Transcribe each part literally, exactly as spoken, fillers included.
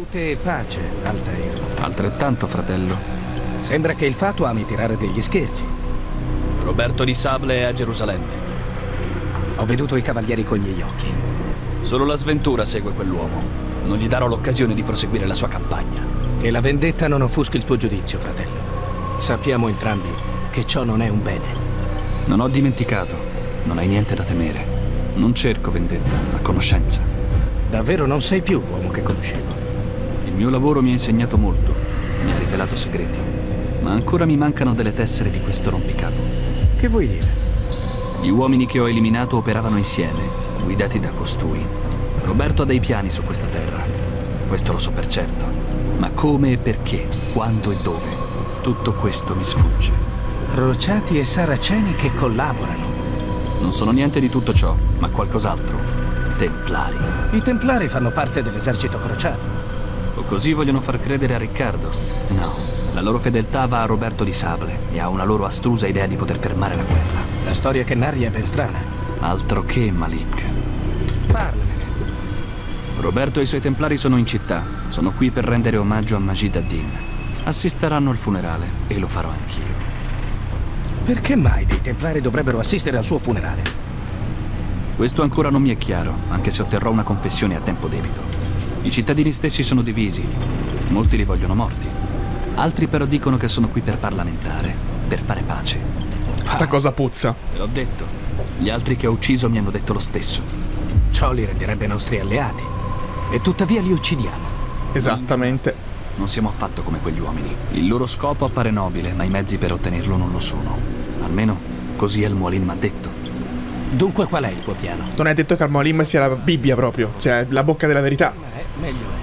Niente pace, Altair. Altrettanto, fratello. Sembra che il fato ami tirare degli scherzi. Roberto di Sable è a Gerusalemme. Ho veduto i cavalieri con gli occhi. Solo la sventura segue quell'uomo. Non gli darò l'occasione di proseguire la sua campagna. Che la vendetta non offuschi il tuo giudizio, fratello. Sappiamo entrambi che ciò non è un bene. Non ho dimenticato. Non hai niente da temere. Non cerco vendetta, ma conoscenza. Davvero non sei più l'uomo che conoscevo. Il mio lavoro mi ha insegnato molto. Mi ha rivelato segreti. Ma ancora mi mancano delle tessere di questo rompicapo. Che vuoi dire? Gli uomini che ho eliminato operavano insieme, guidati da costui. Roberto ha dei piani su questa terra. Questo lo so per certo. Ma come e perché, quando e dove? Tutto questo mi sfugge. Crociati e saraceni che collaborano. Non sono niente di tutto ciò, ma qualcos'altro. Templari. I Templari fanno parte dell'esercito crociato. O così vogliono far credere a Riccardo. No, la loro fedeltà va a Roberto di Sable e ha una loro astrusa idea di poter fermare la guerra. La storia che narri è ben strana. Altro che, Malik. Parlamene. Roberto e i suoi Templari sono in città. Sono qui per rendere omaggio a Majid ad-Din. Assisteranno al funerale e lo farò anch'io. Perché mai dei Templari dovrebbero assistere al suo funerale? Questo ancora non mi è chiaro, anche se otterrò una confessione a tempo debito. I cittadini stessi sono divisi. Molti li vogliono morti. Altri però dicono che sono qui per parlamentare, per fare pace. Sta cosa puzza. Ve l'ho detto. Gli altri che ho ucciso mi hanno detto lo stesso. Ciò li renderebbe nostri alleati. E tuttavia li uccidiamo. Esattamente. Non siamo affatto come quegli uomini. Il loro scopo appare nobile, ma i mezzi per ottenerlo non lo sono. Almeno così Al-Mualim m'ha detto. Dunque qual è il tuo piano? Non hai detto che Al-Mualim sia la Bibbia proprio, cioè la bocca della verità. Eh, meglio è.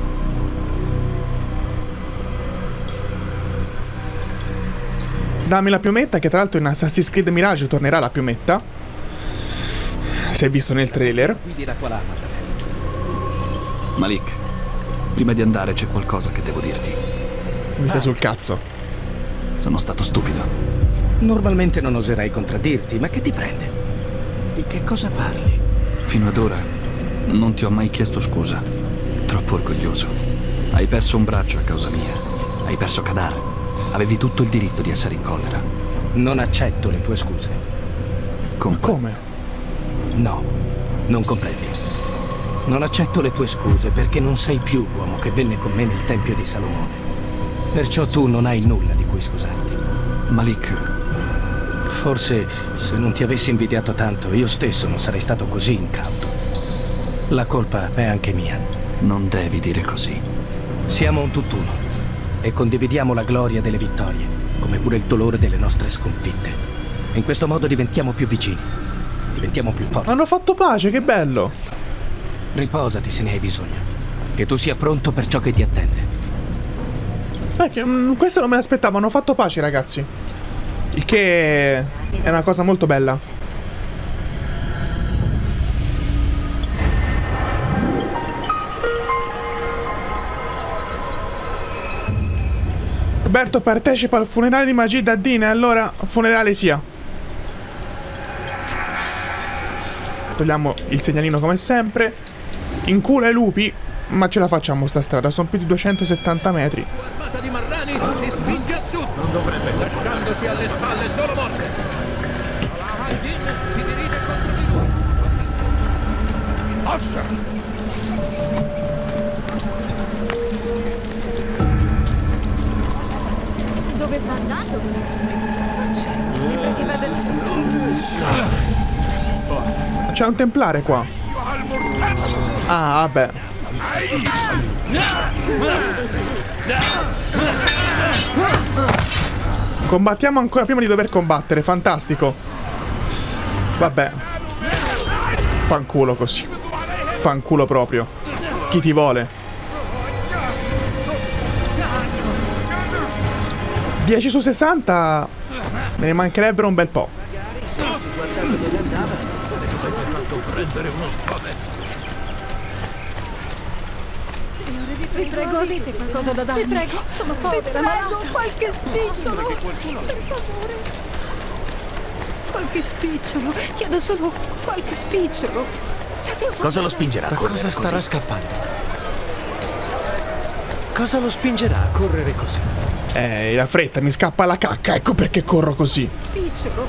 Dammi la piumetta, che tra l'altro in Assassin's Creed Mirage tornerà la piumetta. Si è visto nel trailer. Guidi la tua lama, fratello. Malik, prima di andare c'è qualcosa che devo dirti. Mi stai sul cazzo. Sono stato stupido. Normalmente non oserei contraddirti, ma che ti prende? Di che cosa parli? Fino ad ora non ti ho mai chiesto scusa. Troppo orgoglioso. Hai perso un braccio a causa mia. Hai perso Kadar. Avevi tutto il diritto di essere in collera. Non accetto le tue scuse. Compre- Come? No, non comprendi. Non accetto le tue scuse perché non sei più l'uomo che venne con me nel Tempio di Salomone. Perciò tu non hai nulla di cui scusarti. Malik, forse se non ti avessi invidiato tanto, io stesso non sarei stato così incauto. La colpa è anche mia. non devi dire così. Siamo un tutt'uno e condividiamo la gloria delle vittorie, come pure il dolore delle nostre sconfitte. In questo modo diventiamo più vicini, diventiamo più forti. Hanno fatto pace, che bello! Riposati se ne hai bisogno. Che tu sia pronto per ciò che ti attende. Perché mh, questo non me l'aspettavo, hanno fatto pace, ragazzi. Il che è una cosa molto bella. Roberto partecipa al funerale di Majid ad-Din, allora funerale sia. Togliamo il segnalino come sempre. In culo ai lupi, ma ce la facciamo sta strada, sono più di duecentosettanta metri. L'armata di Marrani si spinge a sud, non dovrebbe, lasciandosi alle spalle solo morte. Al-Din si dirige contro di lui. Ossa! Dove sta andando? Sembra che vada... C'è un templare qua. Ah, vabbè. Combattiamo ancora prima di dover combattere, fantastico. Vabbè. Fanculo così. Fanculo proprio. Chi ti vuole? dieci su sessanta. Me ne mancherebbero un bel po'. Vi prego, avete qualcosa da darmi? Vi prego, sono povera, ma prego, qualche spicciolo, per favore. Qualche spicciolo, chiedo solo qualche spicciolo. Cosa lo spingerà? Da cosa starà scappando? Cosa lo spingerà a correre così? Eh, la fretta, mi scappa la cacca, ecco perché corro così. Dicevo.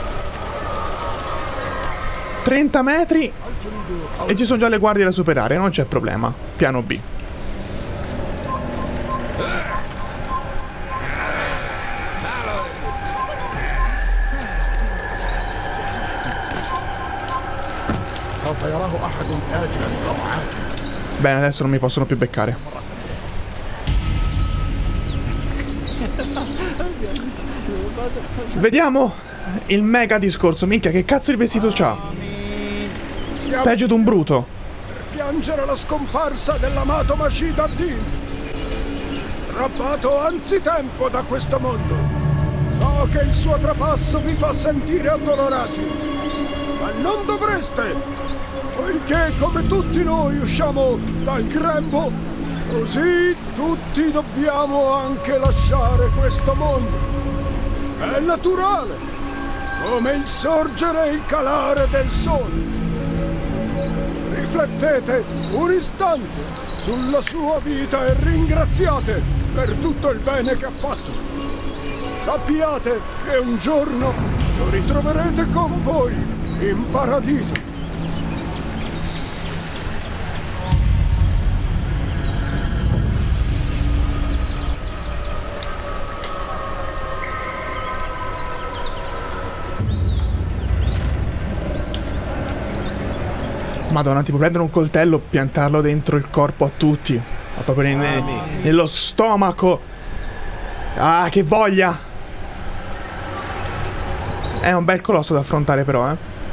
trenta metri e ci sono già le guardie da superare, non c'è problema. Piano B. Bene, adesso non mi possono più beccare. Vediamo il mega discorso. Minchia, che cazzo di vestito c'ha? Peggio di un bruto. Piangere la scomparsa dell'amato Majid ad-Din, strappato anzitempo da questo mondo. So che il suo trapasso vi fa sentire addolorati, ma non dovreste, poiché come tutti noi usciamo dal grembo, così tutti dobbiamo anche lasciare questo mondo. È naturale, come il sorgere e il calare del sole. Riflettete un istante sulla sua vita e ringraziate per tutto il bene che ha fatto. Sappiate che un giorno lo ritroverete con voi in paradiso. Madonna, tipo prendere un coltello, piantarlo dentro il corpo a tutti. Ma proprio ne, nello stomaco. Ah, che voglia! È un bel colosso da affrontare però, eh.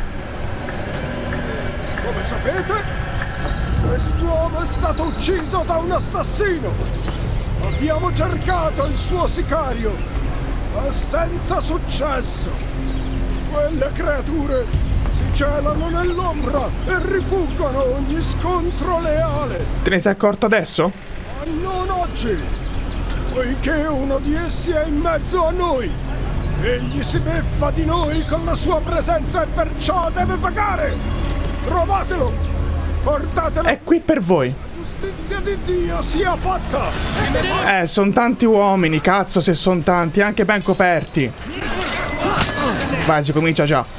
Come sapete, quest'uomo è stato ucciso da un assassino. Abbiamo cercato il suo sicario, ma senza successo. Quelle creature si celano nell'ombra e rifuggono ogni scontro leale. Te ne sei accorto adesso? Ma non oggi, poiché uno di essi è in mezzo a noi. Egli si beffa di noi con la sua presenza e perciò deve pagare. Trovatelo, portatelo. È qui per voi. La giustizia di Dio sia fatta. Eh, sono tanti uomini, cazzo se sono tanti, anche ben coperti. Vai, si comincia già.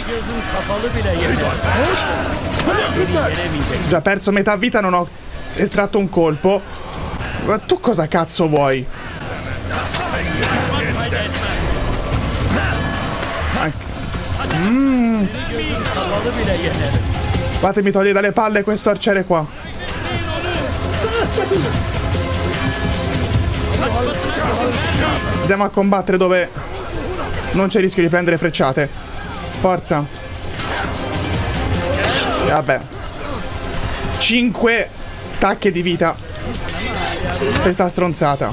Già perso metà vita, non ho estratto un colpo. Ma tu cosa cazzo vuoi? Mm. Fatemi togliere dalle palle questo arciere qua. Andiamo a combattere dove non c'è rischio di prendere frecciate. Forza. E vabbè. cinque tacche di vita per sta stronzata.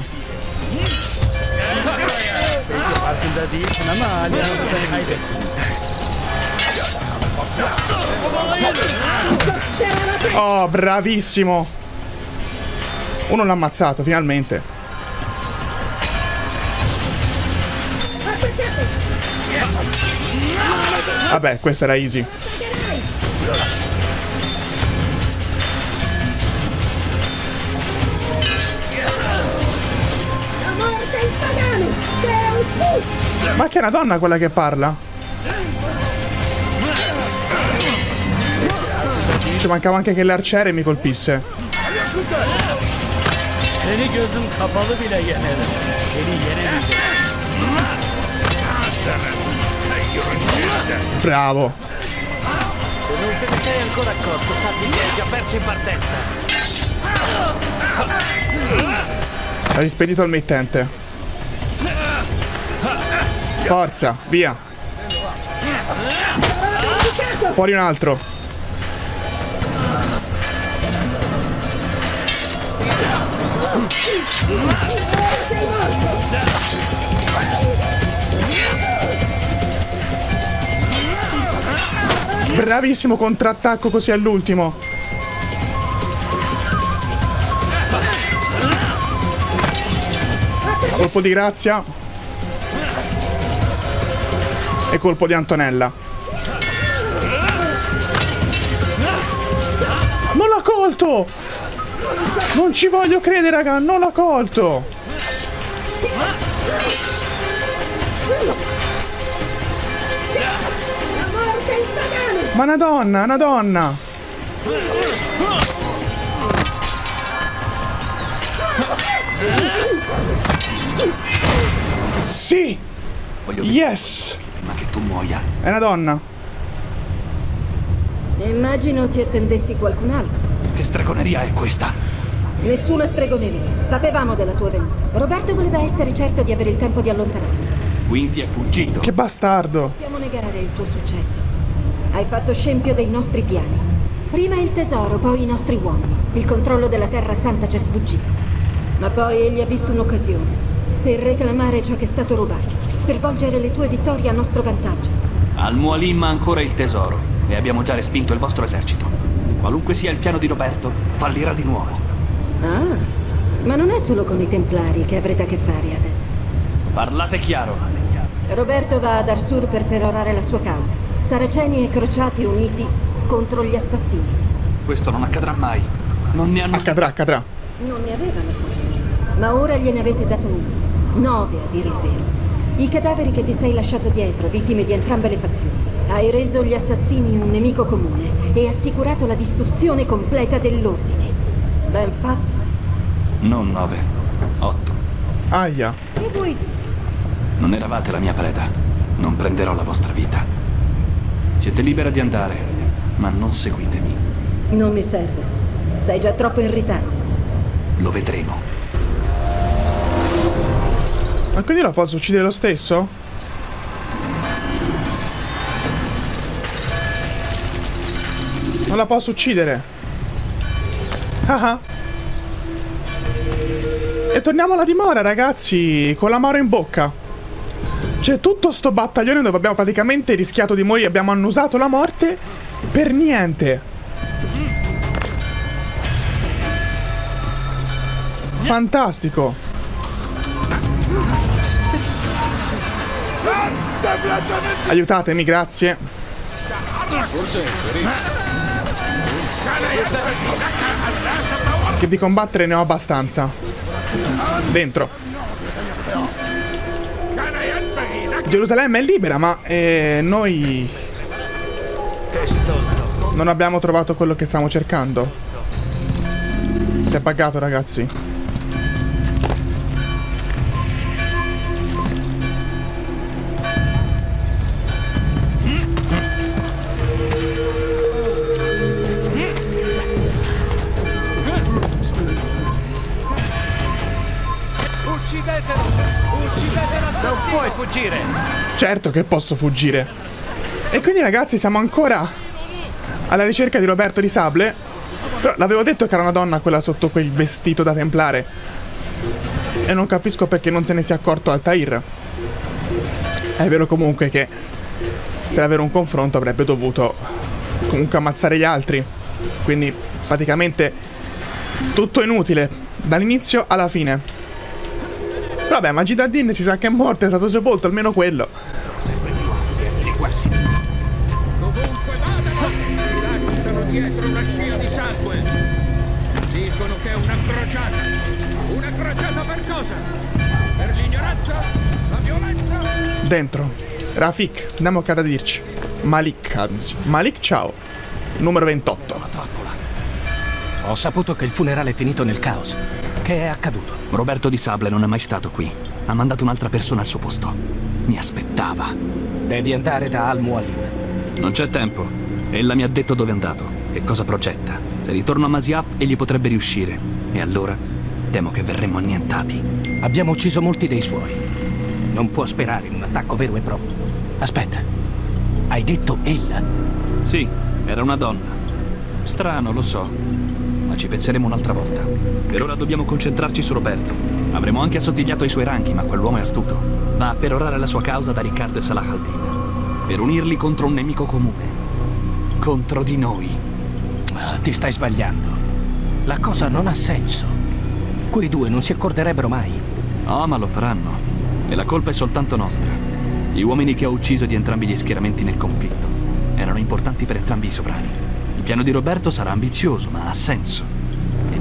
Oh, bravissimo. Uno l'ha ammazzato, finalmente. Vabbè, questo era easy. Ma che è una donna quella che parla? Ci mancava anche che l'arciere mi colpisse. Bravo. Se non te ne sei ancora accorto, sappi che hai già perso in partenza. Hai spedito al mittente. Forza, via. Fuori un altro. Bravissimo contrattacco così all'ultimo. Colpo di grazia. E colpo di Antonella. Non l'ha colto! Non ci voglio credere, raga, non l'ho colto. Ma una donna, una donna. Sì. Voglio Yes. prima che tu muoia. È una donna. Immagino ti attendessi qualcun altro. Che stregoneria è questa? Nessuna stregoneria. Sapevamo della tua venuta. Roberto voleva essere certo di avere il tempo di allontanarsi. Quindi è fuggito. Che bastardo. Possiamo negare il tuo successo. Hai fatto scempio dei nostri piani. Prima il tesoro, poi i nostri uomini. Il controllo della Terra Santa ci è sfuggito. Ma poi egli ha visto un'occasione per reclamare ciò che è stato rubato, per volgere le tue vittorie a nostro vantaggio. Al-Mualim ha ancora il tesoro e abbiamo già respinto il vostro esercito. Qualunque sia il piano di Roberto, fallirà di nuovo. Ah, ma non è solo con i Templari che avrete a che fare adesso. Parlate chiaro. Roberto va ad Arsur per perorare la sua causa. Saraceni e crociati uniti contro gli assassini. Questo non accadrà mai. Non ne hanno... Accadrà, accadrà. Non ne avevano forse, ma ora gliene avete dato uno. Nove, a dire il vero. I cadaveri che ti sei lasciato dietro, vittime di entrambe le fazioni. Hai reso gli assassini un nemico comune e assicurato la distruzione completa dell'ordine. Ben fatto. Non nove, otto. Aia. Che vuoi dire? Non eravate la mia preda. Non prenderò la vostra vita. Siete libera di andare, ma non seguitemi. Non mi serve. Sei già troppo in ritardo. Lo vedremo. Ma quindi la posso uccidere lo stesso? Non la posso uccidere. Ah ah. E torniamo alla dimora, ragazzi, con l'amaro in bocca. C'è tutto sto battaglione dove abbiamo praticamente rischiato di morire. Abbiamo annusato la morte per niente. Fantastico. Aiutatemi, grazie. Che di combattere ne ho abbastanza. Dentro. Gerusalemme è libera, ma eh, noi non abbiamo trovato quello che stiamo cercando. Si è pagato, ragazzi. Non puoi fuggire! Certo che posso fuggire. E quindi, ragazzi, siamo ancora alla ricerca di Roberto di Sable. Però l'avevo detto che era una donna quella sotto quel vestito da templare. E non capisco perché non se ne sia accorto Altair. È vero comunque che per avere un confronto avrebbe dovuto comunque ammazzare gli altri. Quindi praticamente tutto inutile, dall'inizio alla fine. Però vabbè, Majid ad-Din si sa che è morto, è stato sepolto, almeno quello. Dovunque vadano, mi lasciano dietro una scia di sangue. Dicono che è una crociata. Una crociata per cosa? Per l'ignoranza? La violenza? Dentro. Rafik, andiamo a dirci. Malik, anzi. Malik, ciao. Numero ventotto. Ho saputo che il funerale è finito nel caos. Che è accaduto? Roberto di Sable non è mai stato qui. Ha mandato un'altra persona al suo posto. Mi aspettava. Devi andare da Al-Mualim. Non c'è tempo. Ella mi ha detto dove è andato, che cosa progetta. Se ritorno a Masyaf, egli potrebbe riuscire. E allora temo che verremmo annientati. Abbiamo ucciso molti dei suoi. Non può sperare in un attacco vero e proprio. Aspetta. Hai detto ella? Sì, era una donna. Strano, lo so. Ma ci penseremo un'altra volta. Per ora dobbiamo concentrarci su Roberto. Avremo anche assottigliato i suoi ranchi, ma quell'uomo è astuto. Va a perorare la sua causa da Riccardo e Salah al-Din, per unirli contro un nemico comune. Contro di noi. Ah, ti stai sbagliando. La cosa non ha senso. Quei due non si accorderebbero mai. Oh, ma lo faranno. E la colpa è soltanto nostra. Gli uomini che ho ucciso di entrambi gli schieramenti nel conflitto erano importanti per entrambi i sovrani. Il piano di Roberto sarà ambizioso, ma ha senso. E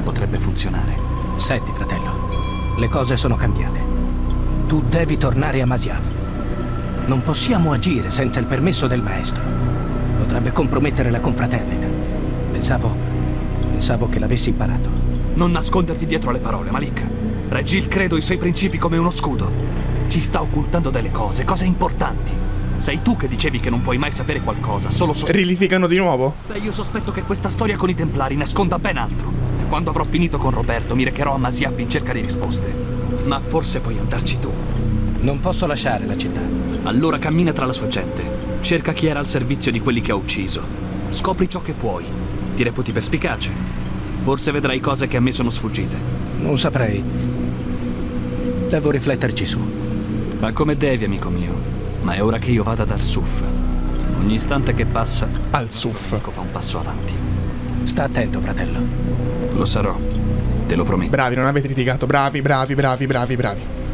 potrebbe funzionare. Senti, fratello, le cose sono cambiate. Tu devi tornare a Masyaf. Non possiamo agire senza il permesso del maestro. Potrebbe compromettere la confraternita. Pensavo... pensavo che l'avessi imparato. Non nasconderti dietro le parole, Malik. Reggi il credo e i suoi principi come uno scudo. Ci sta occultando delle cose, cose importanti. Sei tu che dicevi che non puoi mai sapere qualcosa, solo sospetto. Rilitigano di nuovo? Beh, io sospetto che questa storia con i Templari nasconda ben altro. Quando avrò finito con Roberto mi recherò a Masyaf in cerca di risposte. Ma forse puoi andarci tu. Non posso lasciare la città. Allora cammina tra la sua gente. Cerca chi era al servizio di quelli che ha ucciso. Scopri ciò che puoi. Ti reputi perspicace. Forse vedrai cose che a me sono sfuggite. Non saprei. Devo rifletterci su. Va come devi, amico mio. Ma è ora che io vada ad Arsuf. Ogni istante che passa, Al-Suf fa un passo avanti. Sta attento, fratello. Lo sarò. Te lo prometto. Bravi, non avete litigato. Bravi, bravi, bravi, bravi, bravi.